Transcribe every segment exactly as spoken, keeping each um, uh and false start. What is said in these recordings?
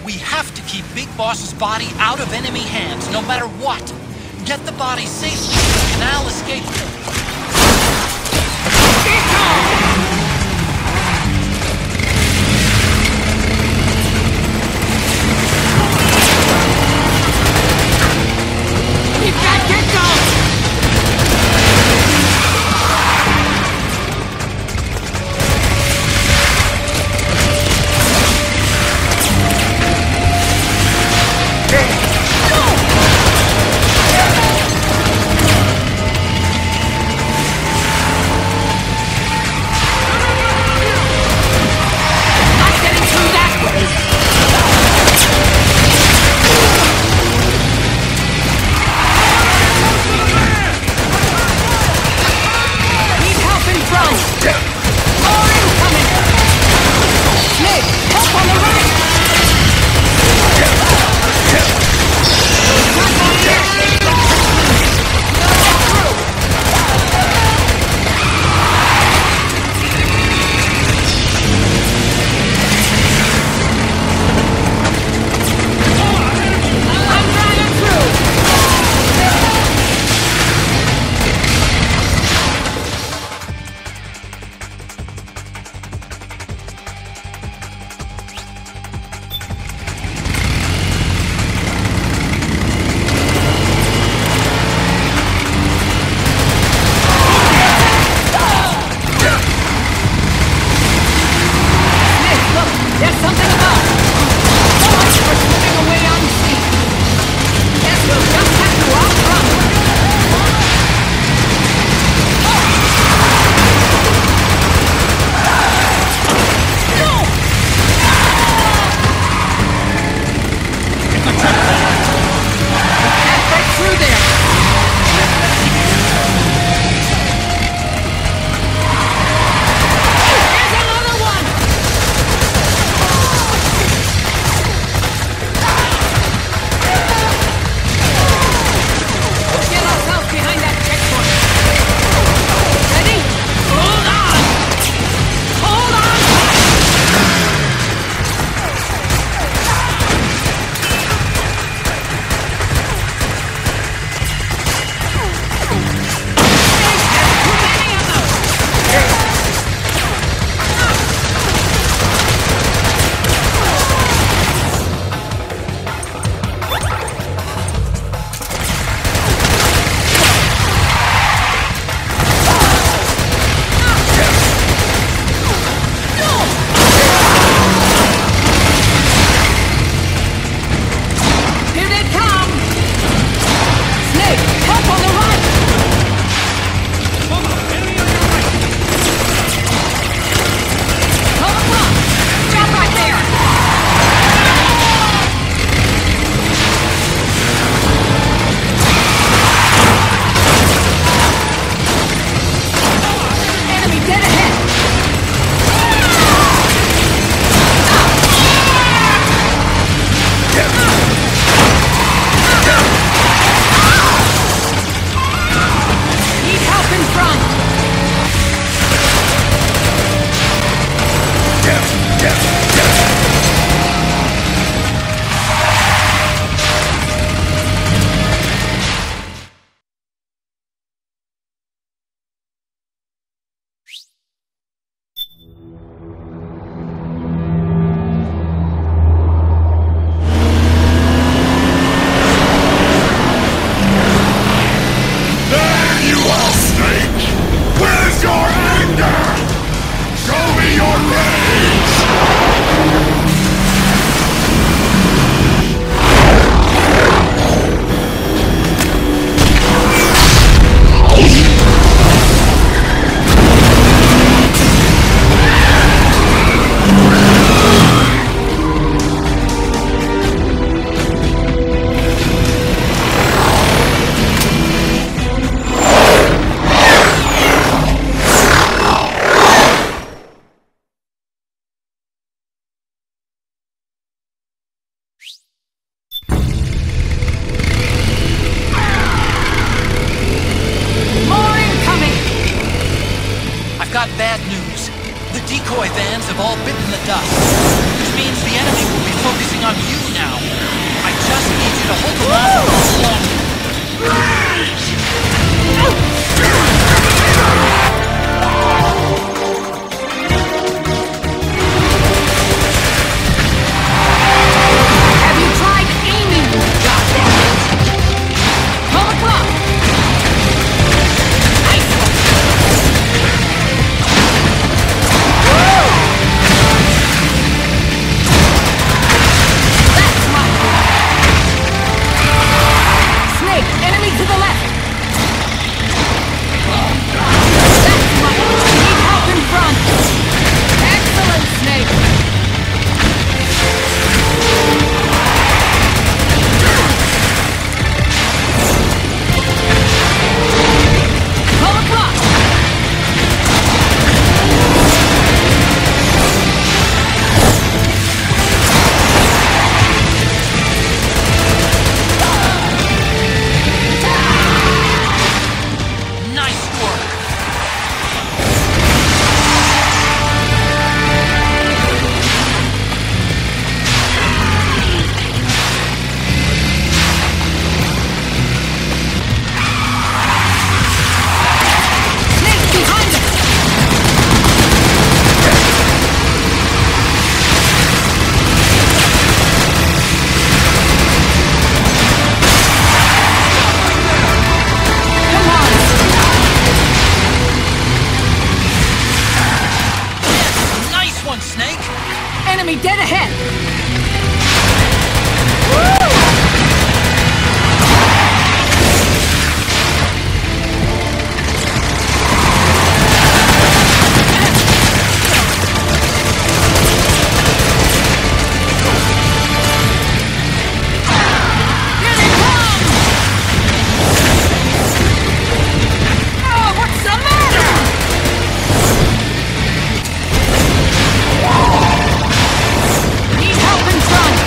We have to keep Big Boss's body out of enemy hands, no matter what. Get the body safely to the canal escape port. Keep that get going! got bad news. The decoy vans have all bitten the dust, which means the enemy will be focusing on you now. I just need you to hold the monster for long. Have you tried aiming? Goddammit! Pull the clock! Nice one! Woo! That's mine! Snake, enemy to the left! That's mine! Need help in front! Excellent, Snake! Pull the clock! Nice work. Snake behind us! Come on! Yes, nice one, Snake. Enemy dead ahead! Here they come! Oh, what's the matter? Need help in front!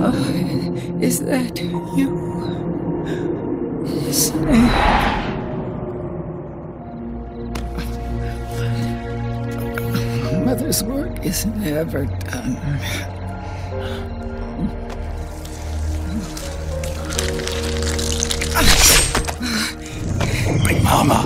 Is that you? Snake? Mother's work is never done. My mama!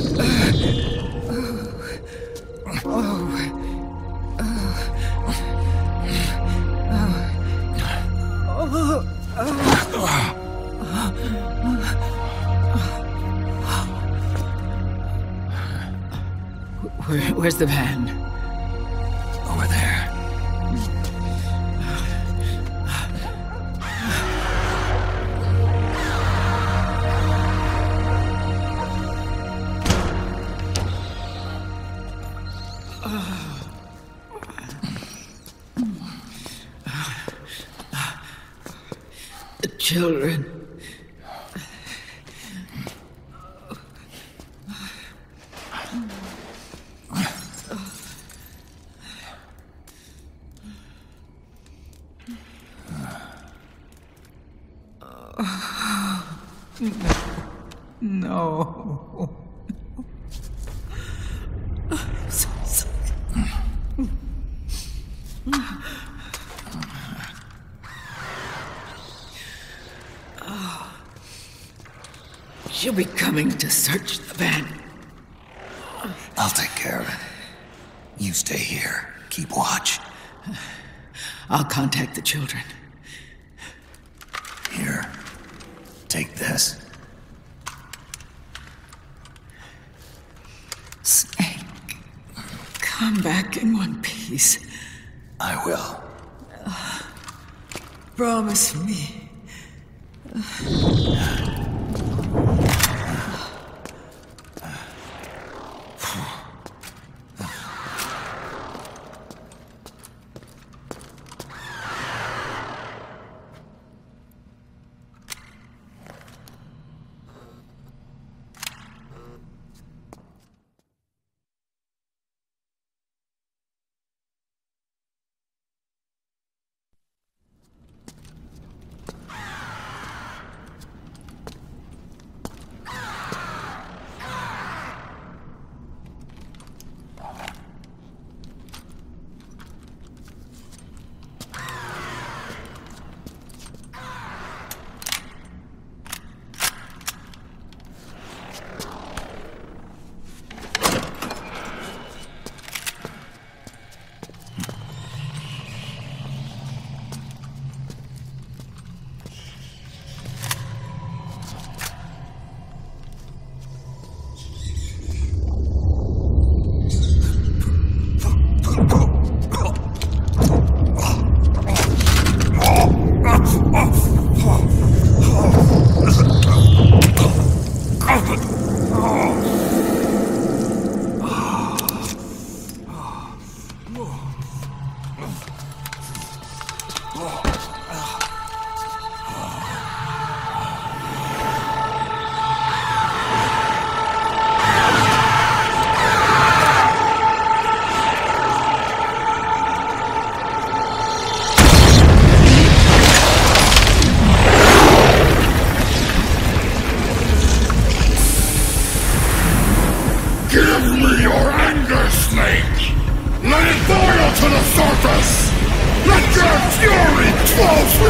Where, where's the van? Over there. The children. No. I'm so sorry. She'll be coming to search the van. I'll take care of it. You stay here. Keep watch. I'll contact the children. Here. Take this. Snake, come back in one piece. I will. Uh, promise me.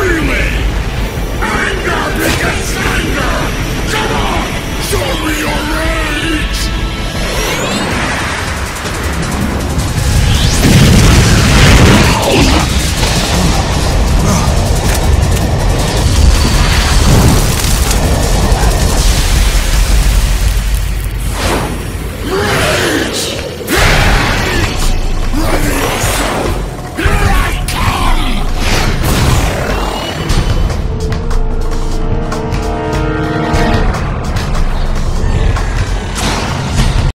Show me your